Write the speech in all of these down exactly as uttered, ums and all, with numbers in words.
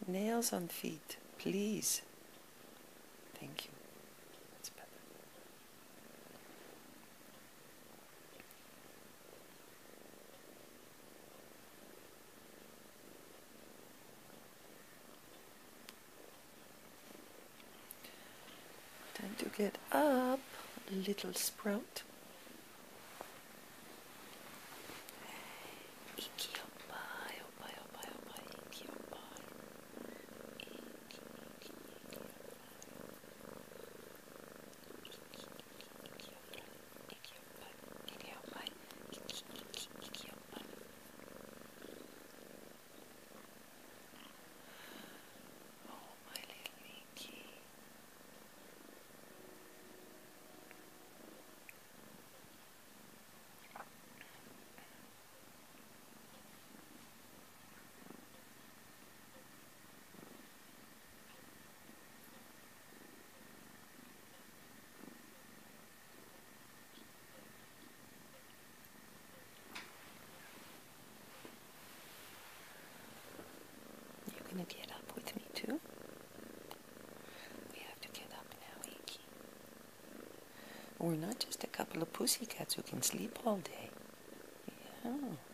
nails on feet, please. Thank you. That's better. Time to get up, little sprout. Gonna get up with me too? We have to get up now, Iki. We're not just a couple of pussycats who can sleep all day. Yeah.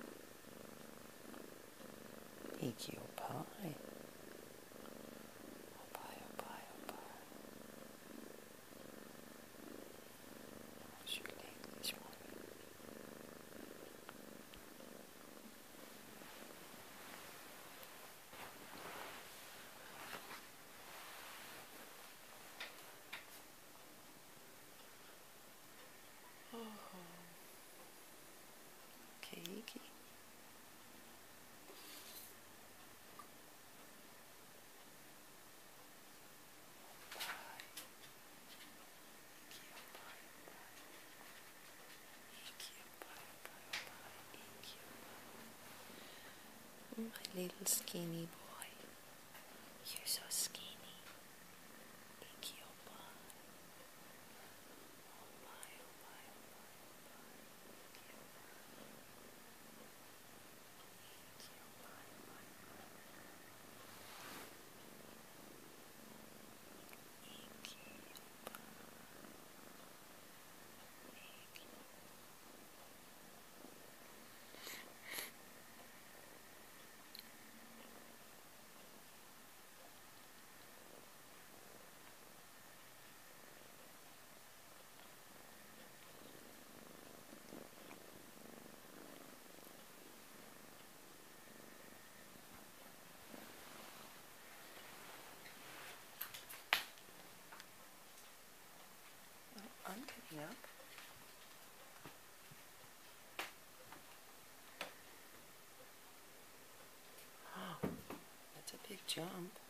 Iki, oh pie. Oh pie, oh pie, oh pie. What's your leg this morning? Okay, Iki. My little skinny boy. You're so skinny. Iki, oh pie. Oh pie, oh pie, oh pie, oh pie. Iki, oh pie. Iki, oh pie, oh pie. Iki, oh pie. Iki. I'm getting up. Oh, that's a big jump.